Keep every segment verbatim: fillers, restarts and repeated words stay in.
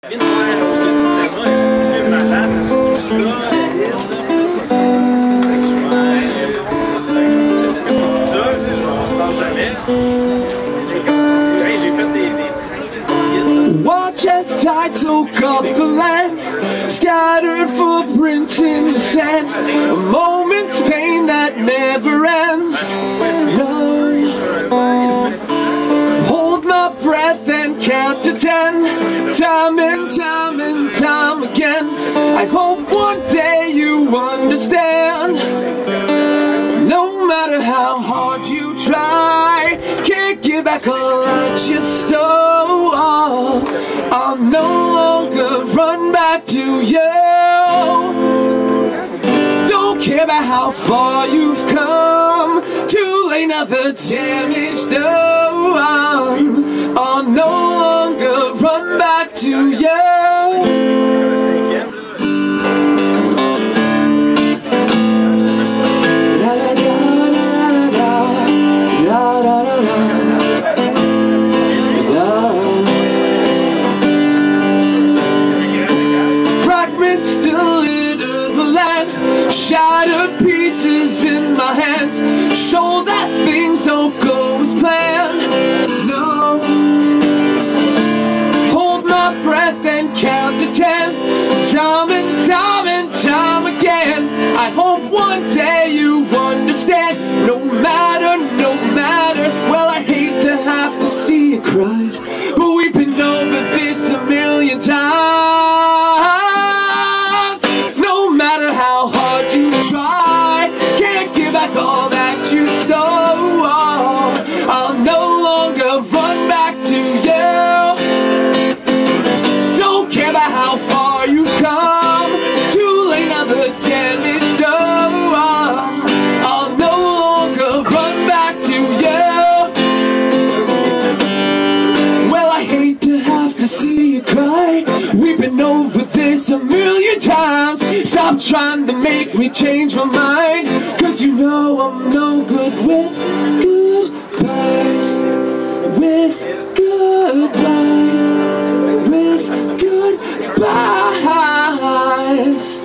Viens de voir le cinéma, si tu es malade, tu vois ça, ça, on se parle jamais. Hey, j'ai fait des, des Watch as tides soak up the land, scattered footprints in the sand, a moment's pain that never ends. No. Hold my breath and count to ten, time and time and time again. I hope one day you understand. No matter how hard you try, can't get back all that you stole. I'll no longer run back to you. Don't care about how far you've come, too late now, the damage done. I'll no longer run back to you. Shattered pieces in my hands show that things don't go as planned. No. Hold my breath and count to ten, time and time and time again. I hope one day you understand. No matter, no matter. Well, I hate to have to see you cry, but we've been over this a million times. All that you stole, I'll no longer run back to you. Don't care about how far you've come, too late now, the damage done. I'll no longer run back to you. Well, I hate to have to see you cry, we've been over this a million times. Stop trying to make me change my mind, cause you know I'm no good with goodbyes. With goodbyes. With goodbyes.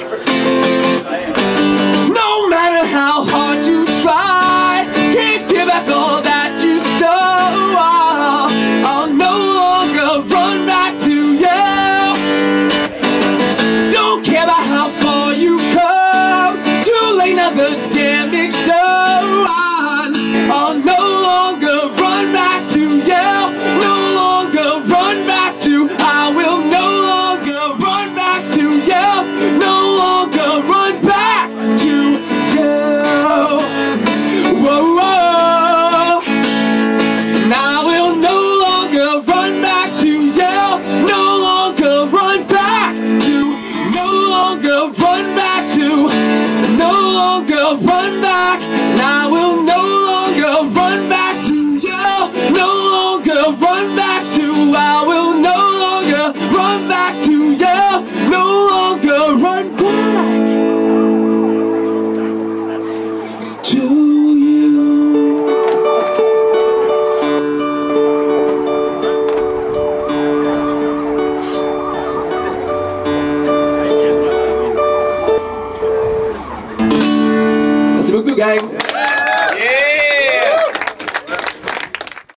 No matter how hard you try, can't give back all that you stole. I'll no longer run back to you. Don't care about how far you've come, too late now, the damage done. I'll no longer run back to you. No longer run back to. I will no longer run back to you. No longer run back to you. Whoa, whoa. And I will no longer run back to you. No longer run back to. No longer run back to. No longer run back. And I will no